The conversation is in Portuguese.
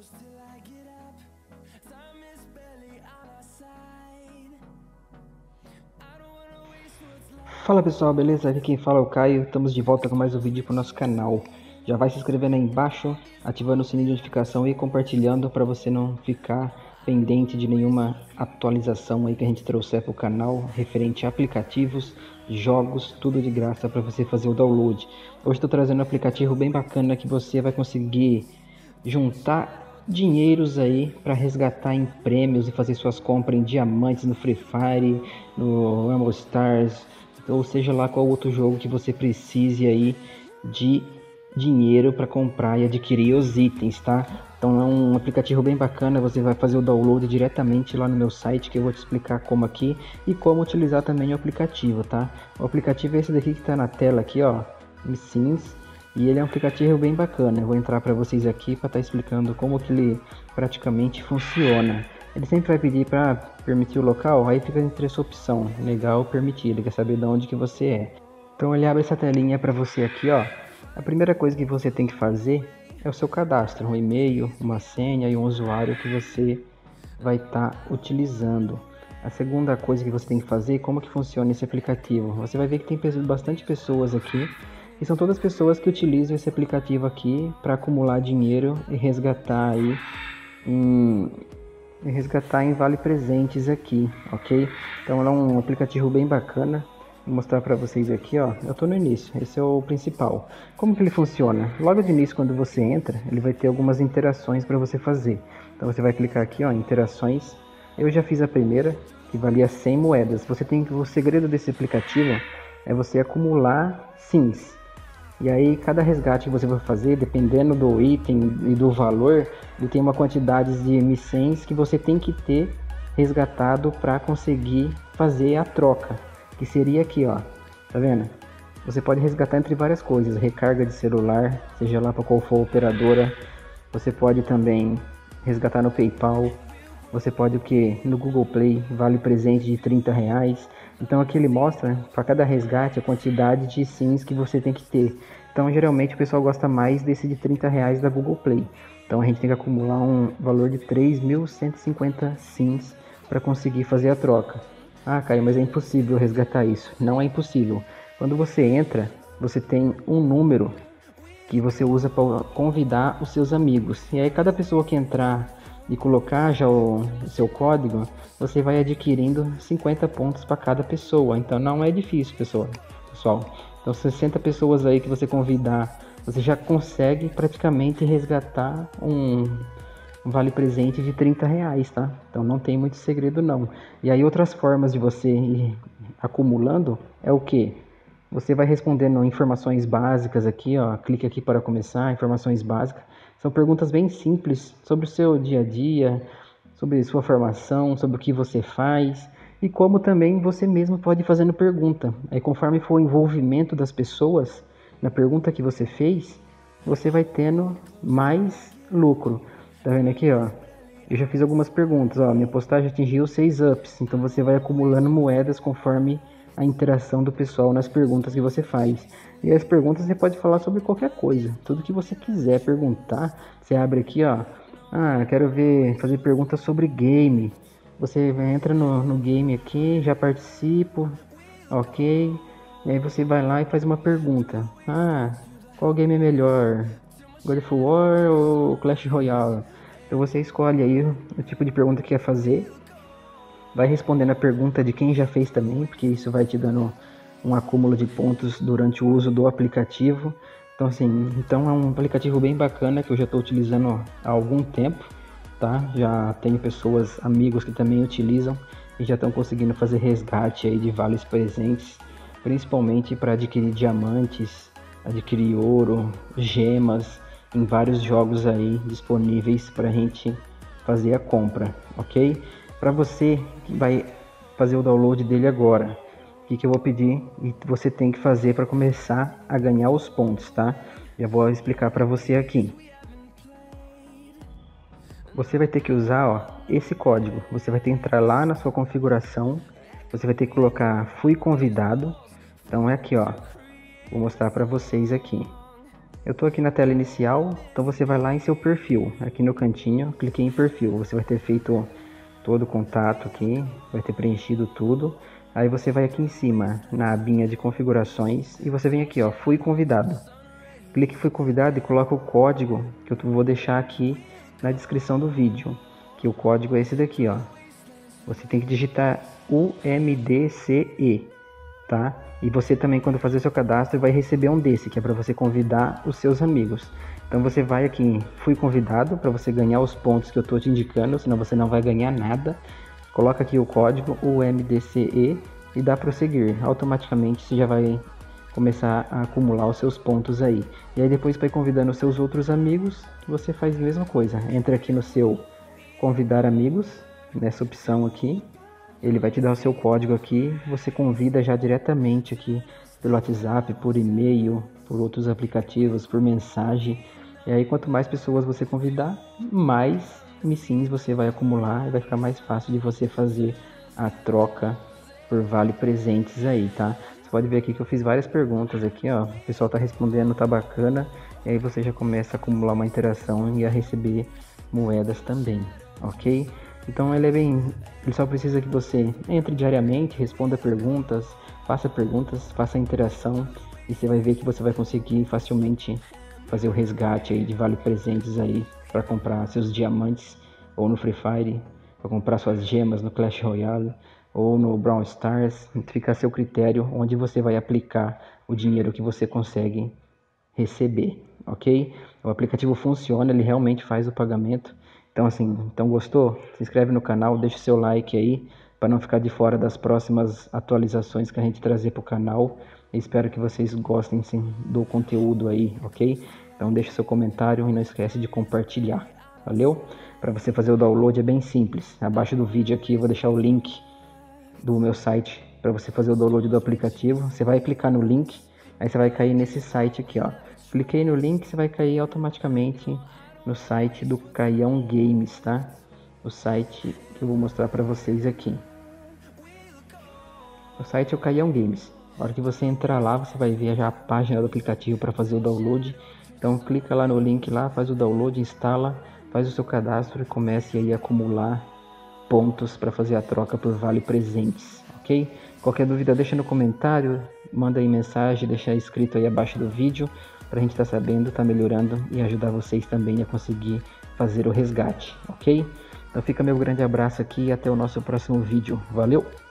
Fala pessoal, beleza? Aqui quem fala é o Caio, estamos de volta com mais um vídeo para o nosso canal. Já vai se inscrevendo aí embaixo, ativando o sininho de notificação e compartilhando para você não ficar pendente de nenhuma atualização aí que a gente trouxer para o canal, referente a aplicativos, jogos, tudo de graça para você fazer o download. Hoje estou trazendo um aplicativo bem bacana que você vai conseguir juntar dinheiros aí para resgatar em prêmios e fazer suas compras em diamantes no Free Fire, no Rainbow Stars, ou seja lá qual outro jogo que você precise aí de dinheiro para comprar e adquirir os itens, tá? Então é um aplicativo bem bacana, você vai fazer o download diretamente lá no meu site, que eu vou te explicar como aqui e como utilizar também o aplicativo, tá? O aplicativo é esse daqui que está na tela aqui, ó, Sims, e ele é um aplicativo bem bacana. Eu vou entrar para vocês aqui para estar explicando como que ele praticamente funciona. Ele sempre vai pedir para permitir o local, aí fica entre essa opção, legal ou permitir, ele quer saber de onde que você é. Então ele abre essa telinha para você aqui, ó. A primeira coisa que você tem que fazer é o seu cadastro, um e-mail, uma senha e um usuário que você vai estar utilizando. A segunda coisa que você tem que fazer é como que funciona esse aplicativo. Você vai ver que tem bastante pessoas aqui, e são todas pessoas que utilizam esse aplicativo aqui para acumular dinheiro e resgatar aí em vale presentes aqui, ok? Então é um aplicativo bem bacana. Vou mostrar para vocês aqui, ó. Eu tô no início, esse é o principal. Como que ele funciona? Logo de início, quando você entra, ele vai ter algumas interações para você fazer. Então você vai clicar aqui, ó, interações. Eu já fiz a primeira, que valia 100 moedas. O segredo desse aplicativo é você acumular sims. E aí cada resgate que você vai fazer, dependendo do item e do valor, ele tem uma quantidade de micens que você tem que ter resgatado para conseguir fazer a troca. Que seria aqui, ó, tá vendo? Você pode resgatar entre várias coisas, recarga de celular, seja lá para qual for a operadora. Você pode também resgatar no PayPal. Você pode o que? No Google Play, vale presente de R$30. Então aqui ele mostra para cada resgate a quantidade de sims que você tem que ter. Então geralmente o pessoal gosta mais desse de R$30 da Google Play. Então a gente tem que acumular um valor de 3.150 sims para conseguir fazer a troca. Ah, Caio, mas é impossível resgatar isso. Não é impossível. Quando você entra, você tem um número que você usa para convidar os seus amigos. E aí cada pessoa que entrar e colocar já o seu código, você vai adquirindo 50 pontos para cada pessoa. Então não é difícil, pessoal. Então 60 pessoas aí que você convidar, você já consegue praticamente resgatar um vale presente de R$30, tá? Então não tem muito segredo não. E aí outras formas de você ir acumulando é o que? Você vai respondendo informações básicas aqui, ó. Clique aqui para começar, informações básicas. São perguntas bem simples sobre o seu dia a dia, sobre sua formação, sobre o que você faz e como também você mesmo pode ir fazendo pergunta. Aí conforme for o envolvimento das pessoas na pergunta que você fez, você vai tendo mais lucro. Tá vendo aqui, ó? Eu já fiz algumas perguntas, ó. Minha postagem atingiu 6 ups, então você vai acumulando moedas conforme a interação do pessoal nas perguntas que você faz. E as perguntas você pode falar sobre qualquer coisa, tudo que você quiser perguntar. Você abre aqui, ó. Ah, quero fazer perguntas sobre game. Você entra no game aqui, já participo, ok. E aí você vai lá e faz uma pergunta. Ah, qual game é melhor? God of War ou Clash Royale? Então você escolhe aí o tipo de pergunta que quer fazer. Vai respondendo a pergunta de quem já fez também, porque isso vai te dando um acúmulo de pontos durante o uso do aplicativo. Então assim, então é um aplicativo bem bacana que eu já estou utilizando há algum tempo, tá? Já tenho pessoas, amigos que também utilizam e já estão conseguindo fazer resgate aí de vales presentes, principalmente para adquirir diamantes, adquirir ouro, gemas em vários jogos aí disponíveis para a gente fazer a compra, ok? Para você que vai fazer o download dele agora, o que eu vou pedir e você tem que fazer para começar a ganhar os pontos, tá? Já vou explicar para você aqui. Você vai ter que usar, ó, esse código. Você vai ter que entrar lá na sua configuração. Você vai ter que colocar fui convidado. Então é aqui, ó. Vou mostrar para vocês aqui. Eu tô aqui na tela inicial, então você vai lá em seu perfil, aqui no cantinho, cliquei em perfil, você vai ter feito todo o contato aqui, vai ter preenchido tudo. Aí você vai aqui em cima, na abinha de configurações, e você vem aqui, ó, fui convidado. Clique em fui convidado e coloca o código que eu vou deixar aqui na descrição do vídeo, que o código é esse daqui, ó. Você tem que digitar UMDCE, tá? E você também, quando fazer seu cadastro, vai receber um desse, que é para você convidar os seus amigos. Então você vai aqui em fui convidado, para você ganhar os pontos que eu estou te indicando, senão você não vai ganhar nada. Coloca aqui o código UMDCE e dá prosseguir. Automaticamente você já vai começar a acumular os seus pontos aí. E aí depois vai convidando os seus outros amigos, você faz a mesma coisa. Entra aqui no seu convidar amigos, nessa opção aqui. Ele vai te dar o seu código aqui, você convida já diretamente aqui pelo WhatsApp, por e-mail, por outros aplicativos, por mensagem. E aí quanto mais pessoas você convidar, mais missins você vai acumular e vai ficar mais fácil de você fazer a troca por vale presentes aí, tá? Você pode ver aqui que eu fiz várias perguntas aqui, ó. O pessoal tá respondendo, tá bacana. E aí você já começa a acumular uma interação e a receber moedas também, ok? Então ele só precisa que você entre diariamente, responda perguntas, faça interação e você vai ver que você vai conseguir facilmente fazer o resgate aí de vale presentes aí para comprar seus diamantes ou no Free Fire, para comprar suas gemas no Clash Royale ou no Brawl Stars. Fica a seu critério onde você vai aplicar o dinheiro que você consegue receber, ok? O aplicativo funciona, ele realmente faz o pagamento. Então assim, gostou? Se inscreve no canal, deixa o seu like aí, para não ficar de fora das próximas atualizações que a gente trazer para o canal. Eu espero que vocês gostem sim, do conteúdo aí, ok? Então deixa seu comentário e não esquece de compartilhar, valeu? Para você fazer o download é bem simples, abaixo do vídeo aqui eu vou deixar o link do meu site para você fazer o download do aplicativo. Você vai clicar no link, aí você vai cair nesse site aqui, ó. Cliquei no link, você vai cair automaticamente no site do Caião Games, tá? O site que eu vou mostrar para vocês aqui. O site é o Caião Games. Na hora que você entrar lá, você vai ver já a página do aplicativo para fazer o download. Então clica lá no link lá, faz o download, instala, faz o seu cadastro e comece aí a acumular pontos para fazer a troca por vale presentes, ok? Qualquer dúvida deixa no comentário, manda aí mensagem, deixa escrito aí abaixo do vídeo para a gente estar sabendo, tá melhorando e ajudar vocês também a conseguir fazer o resgate, ok? Então fica meu grande abraço aqui e até o nosso próximo vídeo. Valeu!